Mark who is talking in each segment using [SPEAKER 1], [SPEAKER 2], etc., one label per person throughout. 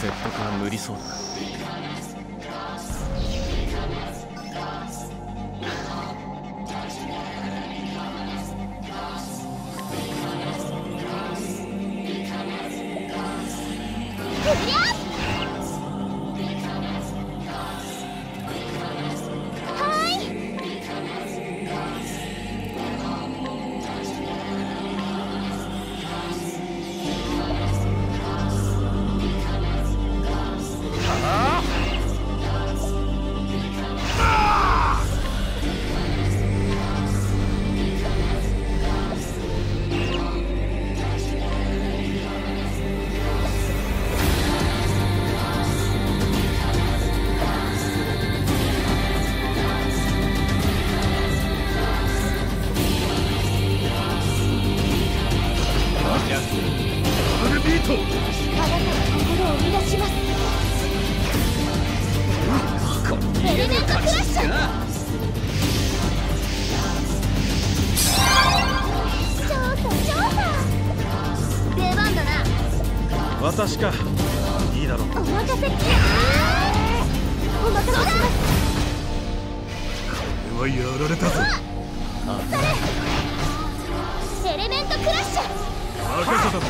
[SPEAKER 1] 説得は無理そうだ。
[SPEAKER 2] 私か。いいだろう。
[SPEAKER 3] お任せ。お任せします。
[SPEAKER 2] これはやられたぞ。
[SPEAKER 3] エレメントクラッシュ。
[SPEAKER 2] 任せたぞ。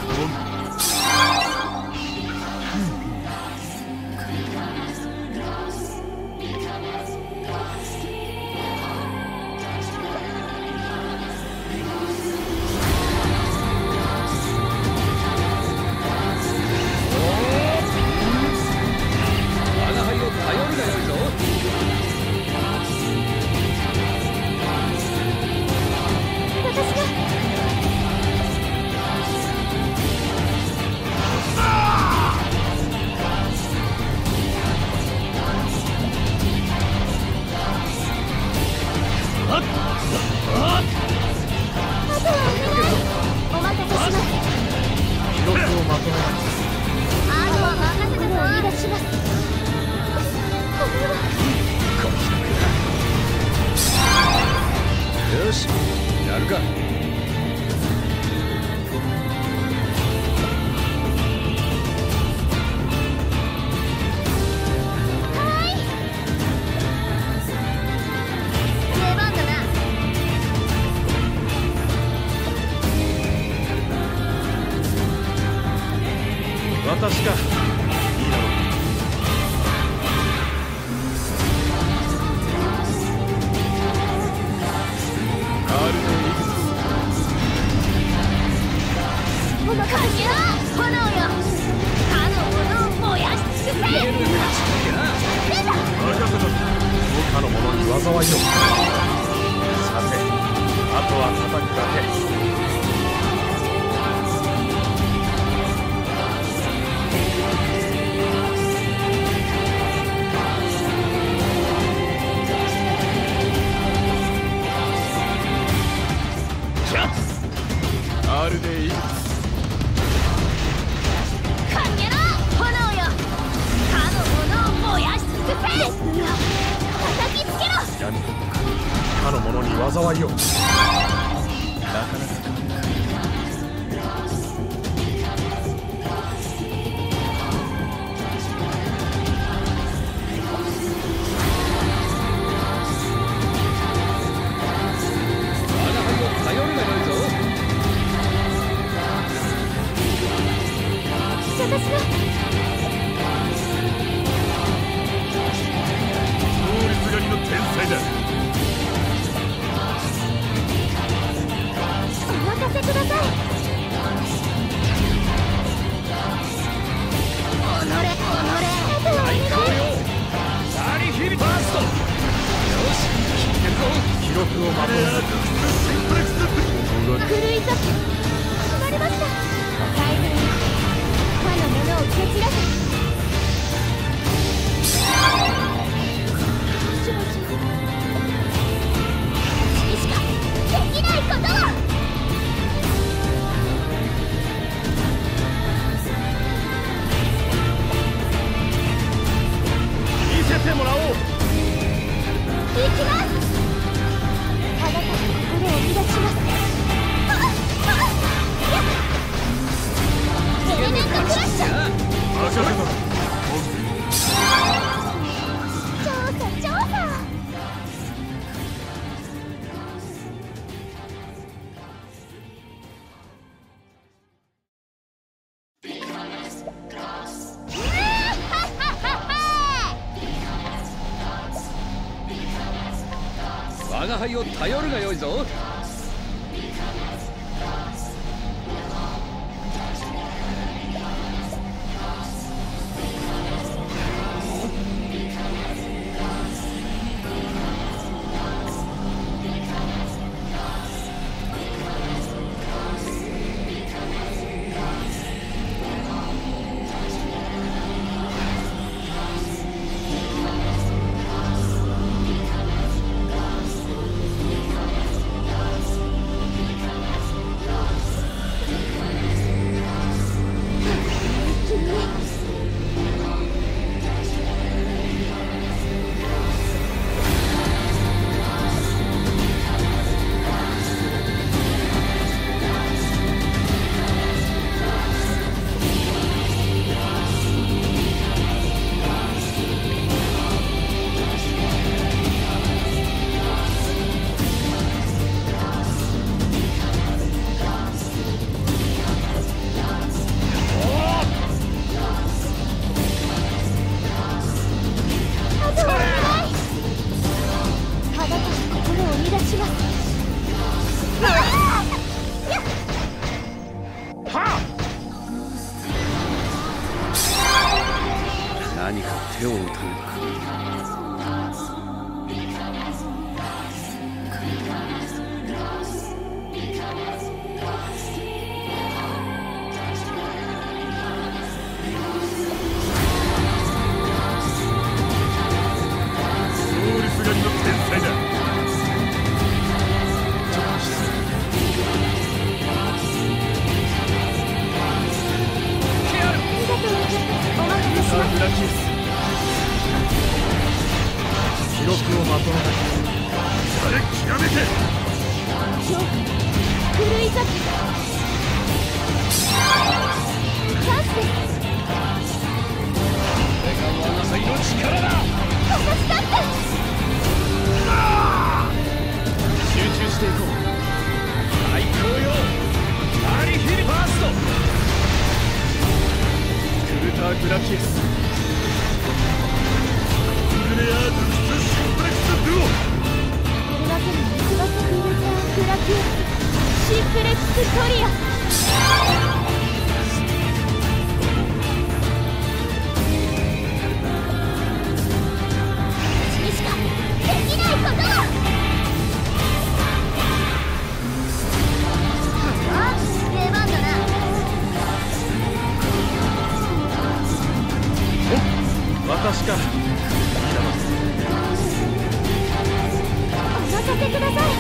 [SPEAKER 1] よし、やるか。
[SPEAKER 2] 私か。いいだろう。
[SPEAKER 3] この感じは炎よ。他のものを燃やし尽くせ。出た。
[SPEAKER 2] 任せたぞ。他のものに災いを。さて、あとは叩くだけ。あるでいい。
[SPEAKER 3] かんげろ炎よ。他のものを燃やし尽くせ。叩きつけろ。
[SPEAKER 2] 闇他のものに災いを。
[SPEAKER 1] なかなか
[SPEAKER 3] 私が
[SPEAKER 2] 能力狩りの天才だ。
[SPEAKER 3] お任せください。己最高よ。
[SPEAKER 1] サリヒビタースト。よし、決めるぞ。
[SPEAKER 2] 記録をまとめる。
[SPEAKER 3] 狂いと決まりました。大変他のものを蹴散らせ。私しかできないことは。
[SPEAKER 2] 見せてもらおう。
[SPEAKER 3] 行きます。あなたの心を乱します。エレメントクラッシュ。
[SPEAKER 2] 任せたぞ。
[SPEAKER 1] 我が輩を頼るがよいぞ。何か手を打たぬか。
[SPEAKER 2] 通りすがりの天才だ。ブラキウス、記録をまとめなきゃ。れきらめけ。
[SPEAKER 3] 狂い咲きチャンスです。
[SPEAKER 1] これが我が輩の力だ。
[SPEAKER 3] 私だって
[SPEAKER 1] 集中していこう。最高よ。アリヒリファーストクルターグラキエスクレアーズシンプレックスデュオ。
[SPEAKER 3] これだけの翼クルターグラキエスシンプレックストリア。私にしかできないことだ。出番だな。
[SPEAKER 2] 私か。
[SPEAKER 3] お任せください。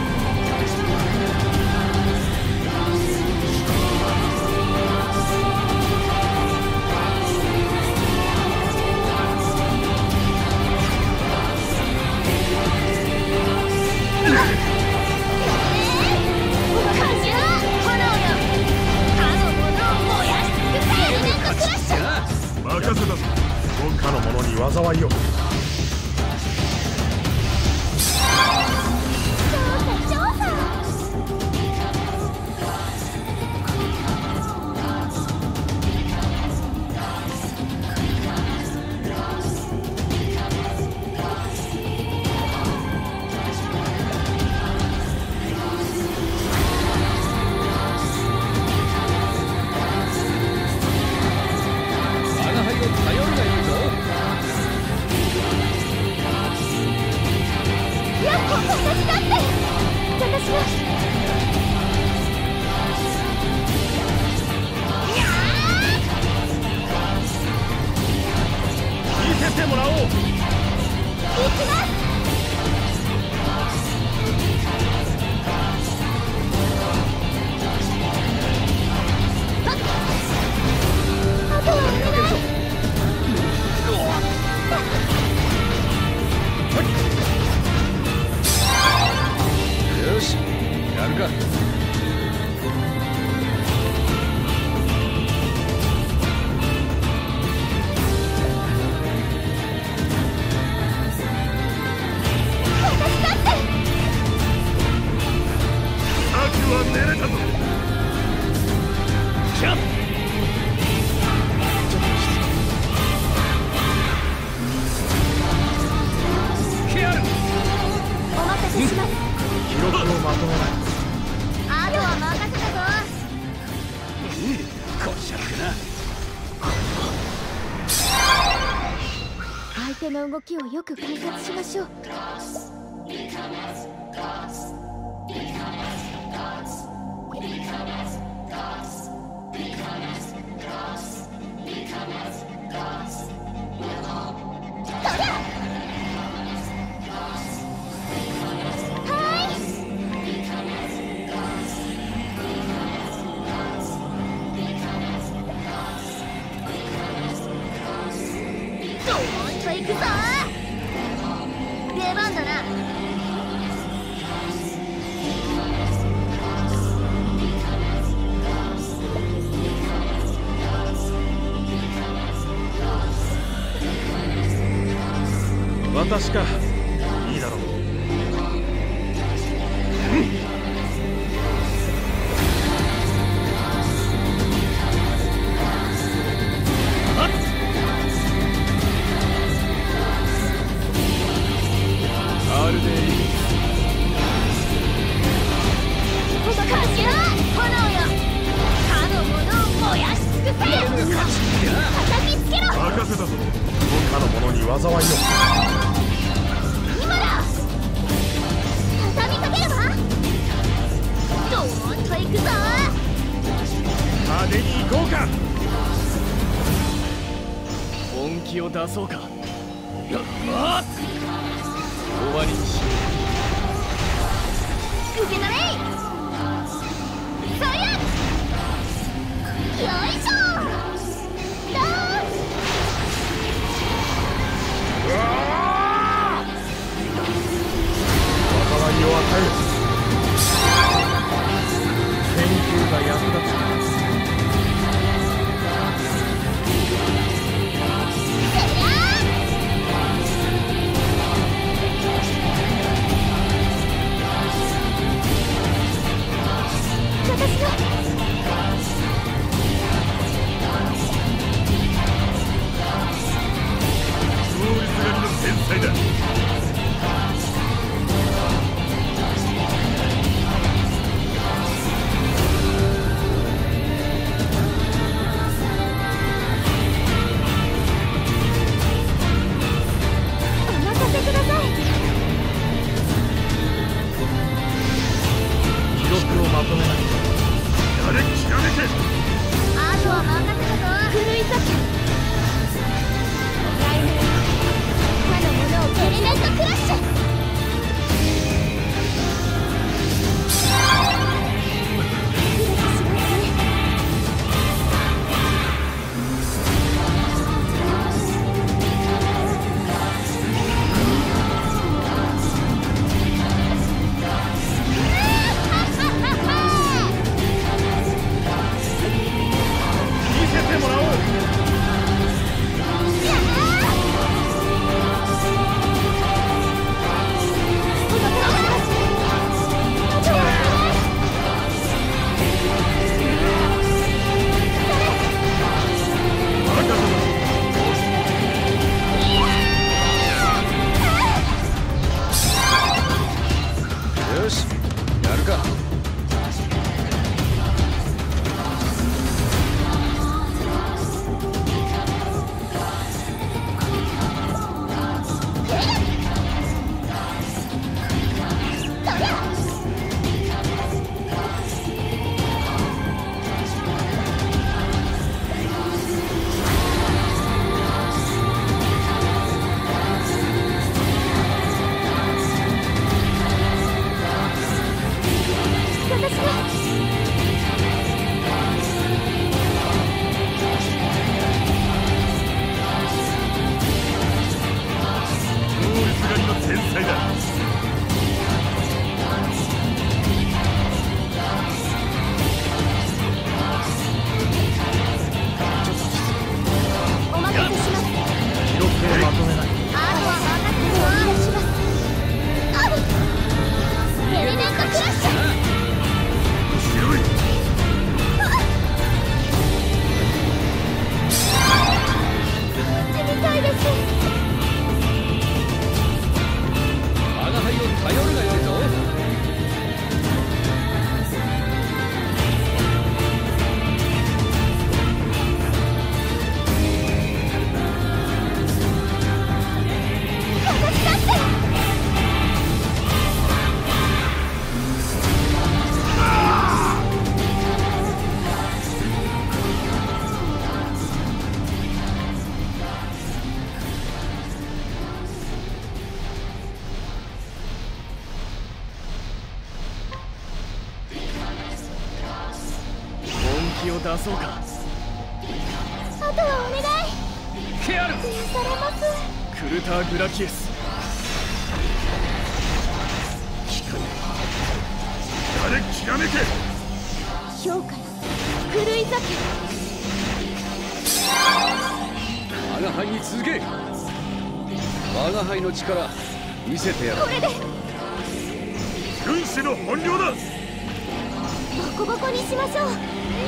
[SPEAKER 2] 任せたぞ。文化の者に災いを。お待たせしました。 記録をまとめない。
[SPEAKER 3] あとは任せたぞ。
[SPEAKER 1] こしゃくな。
[SPEAKER 3] 相手の動きをよく観察しましょう。行くぞ。出番だな。
[SPEAKER 2] 私か。いいだろう。災いよ。
[SPEAKER 3] 今だ。畳みかければ。ドーンと行くぞ。
[SPEAKER 2] 派手に行こうか。
[SPEAKER 1] 本気を出そうか。終わりにしよ
[SPEAKER 3] う。受け取れ。そりゃ。よいしょ。
[SPEAKER 2] 災いを与える。研究が役立つ。
[SPEAKER 3] 私の
[SPEAKER 2] 勝率狩りの天才だ。
[SPEAKER 3] よ
[SPEAKER 1] 気を出そうか。
[SPEAKER 3] あとはお願い。
[SPEAKER 1] ケアル
[SPEAKER 3] 癒されます。
[SPEAKER 1] クルターグラキエス。
[SPEAKER 2] 誰きらめけ。
[SPEAKER 3] 評価狂い酒。
[SPEAKER 1] 我が輩に続け。我が輩の力見せてやる。
[SPEAKER 3] これで
[SPEAKER 2] 軍師の本領だ。
[SPEAKER 3] ボコボコにしましょう。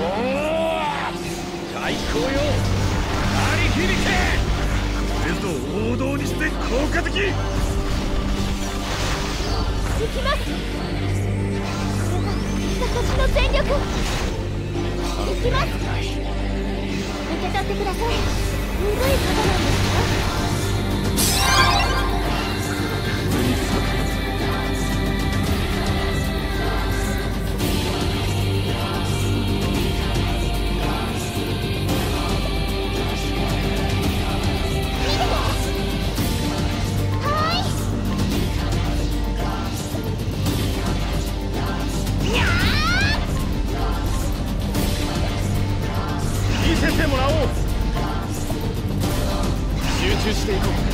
[SPEAKER 1] 最高よ。鳴り響け。
[SPEAKER 2] これぞ王道にして効果的。
[SPEAKER 3] 行きます。私の全力。行きます。受け取ってください。鈍い方なんですか。
[SPEAKER 1] 見せてもらおう。集中していこう。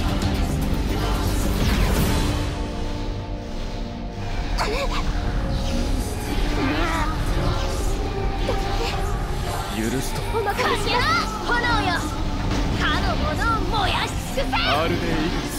[SPEAKER 1] 許すと
[SPEAKER 3] お任せしよう。炎よ、かの者を燃やし尽くせ。
[SPEAKER 1] アールデイグルス